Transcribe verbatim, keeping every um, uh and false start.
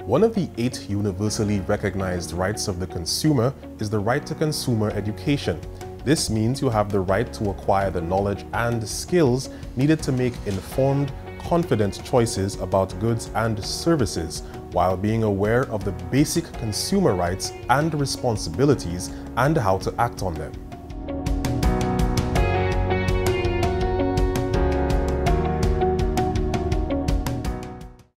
One of the eight universally recognized rights of the consumer is the right to consumer education. This means you have the right to acquire the knowledge and skills needed to make informed, confident choices about goods and services, while being aware of the basic consumer rights and responsibilities and how to act on them.